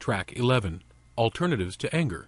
Track 11, Alternatives to Anger.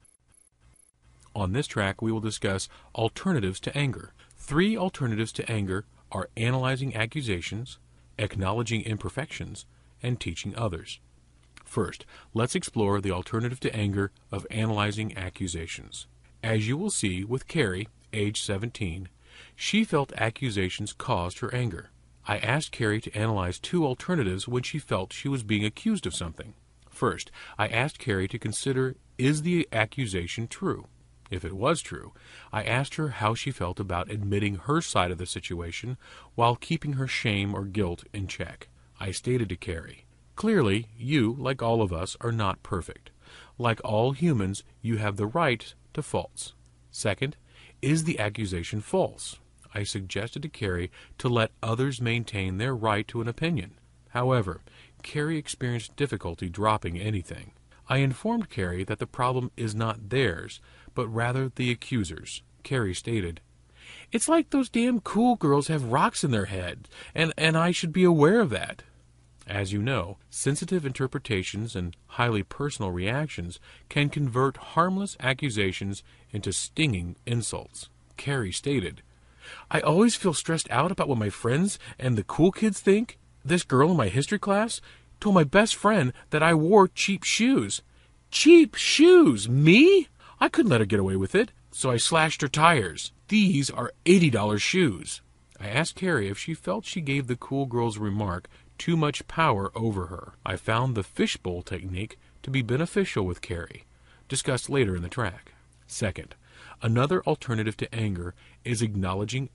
On this track, we will discuss alternatives to anger. 3 alternatives to anger are analyzing accusations, acknowledging imperfections, and teaching others. First, let's explore the alternative to anger of analyzing accusations. As you will see with Carrie, age 17, she felt accusations caused her anger. I asked Carrie to analyze 2 alternatives when she felt she was being accused of something. First, I asked Carrie to consider, is the accusation true? If it was true, I asked her how she felt about admitting her side of the situation while keeping her shame or guilt in check. I stated to Carrie, clearly, you, like all of us, are not perfect. Like all humans, you have the right to faults. Second, is the accusation false? I suggested to Carrie to let others maintain their right to an opinion. However, Carrie experienced difficulty dropping anything. I informed Carrie that the problem is not theirs, but rather the accuser's. Carrie stated, "It's like those damn cool girls have rocks in their head, and I should be aware of that." As you know, sensitive interpretations and highly personal reactions can convert harmless accusations into stinging insults. Carrie stated, "I always feel stressed out about what my friends and the cool kids think. This girl in my history class told my best friend that I wore cheap shoes." Cheap shoes? Me? I couldn't let her get away with it, so I slashed her tires. These are $80 shoes. I asked Carrie if she felt she gave the cool girl's remark too much power over her. I found the fishbowl technique to be beneficial with Carrie, discussed later in the track. Second, another alternative to anger is acknowledging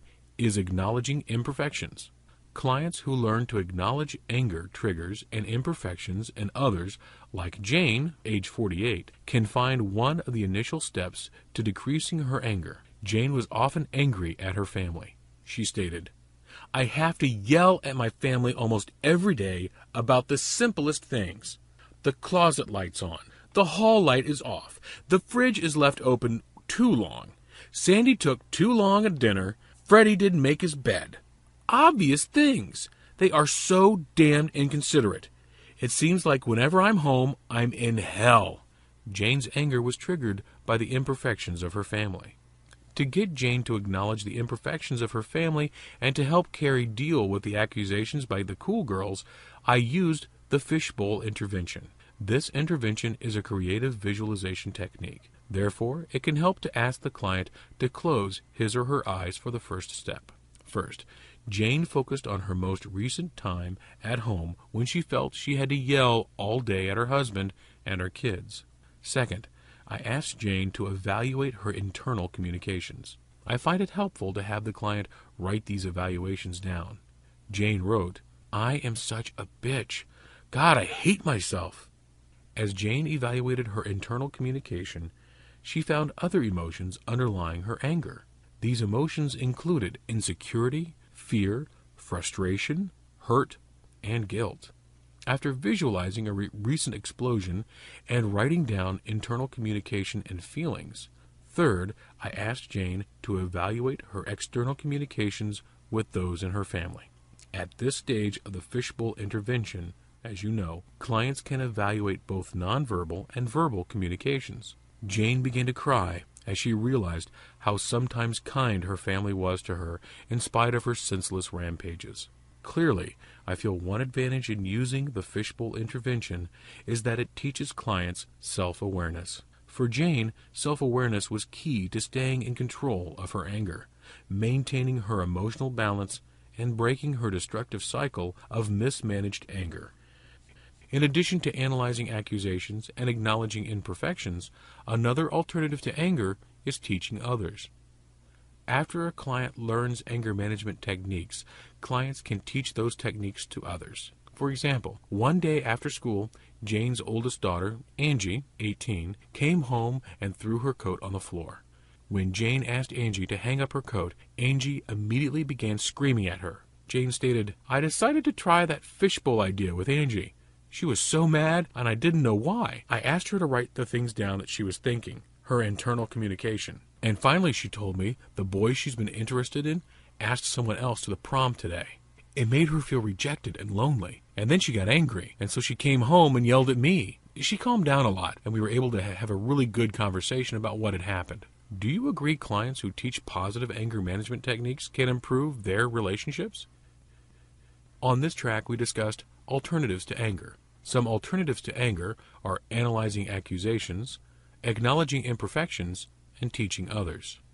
imperfections. Clients who learn to acknowledge anger triggers and imperfections in others, like Jane, age 48, can find one of the initial steps to decreasing her anger. Jane was often angry at her family. She stated, "I have to yell at my family almost every day about the simplest things. The closet light's on. The hall light is off. The fridge is left open too long. Sandy took too long at dinner. Freddie didn't make his bed. Obvious things. They are so damn inconsiderate. It seems like whenever I'm home, I'm in hell." Jane's anger was triggered by the imperfections of her family. To get Jane to acknowledge the imperfections of her family and to help Carrie deal with the accusations by the cool girls, I used the fishbowl intervention. This intervention is a creative visualization technique. Therefore, it can help to ask the client to close his or her eyes for the first step. First, Jane focused on her most recent time at home when she felt she had to yell all day at her husband and her kids. Second, I asked Jane to evaluate her internal communications. I find it helpful to have the client write these evaluations down. Jane wrote, "I am such a bitch. God, I hate myself." As Jane evaluated her internal communication, she found other emotions underlying her anger. These emotions included insecurity, fear, frustration, hurt, and guilt. After visualizing a recent explosion and writing down internal communication and feelings, third, I asked Jane to evaluate her external communications with those in her family. At this stage of the fishbowl intervention, as you know, clients can evaluate both nonverbal and verbal communications. Jane began to cry as she realized how sometimes kind her family was to her in spite of her senseless rampages. Clearly, I feel one advantage in using the fishbowl intervention is that it teaches clients self-awareness. For Jane, self-awareness was key to staying in control of her anger, maintaining her emotional balance, and breaking her destructive cycle of mismanaged anger. In addition to analyzing accusations and acknowledging imperfections, another alternative to anger is teaching others. After a client learns anger management techniques, clients can teach those techniques to others. For example, one day after school, Jane's oldest daughter, Angie, 18, came home and threw her coat on the floor. When Jane asked Angie to hang up her coat, Angie immediately began screaming at her. Jane stated, "I decided to try that fishbowl idea with Angie. She was so mad, and I didn't know why. I asked her to write the things down that she was thinking, her internal communication. And finally she told me the boy she's been interested in asked someone else to the prom today. It made her feel rejected and lonely. And then she got angry, and so she came home and yelled at me. She calmed down a lot, and we were able to have a really good conversation about what had happened. Do you agree clients who teach positive anger management techniques can improve their relationships? On this track, we discussed alternatives to anger. Some alternatives to anger are analyzing accusations, acknowledging imperfections, and teaching others.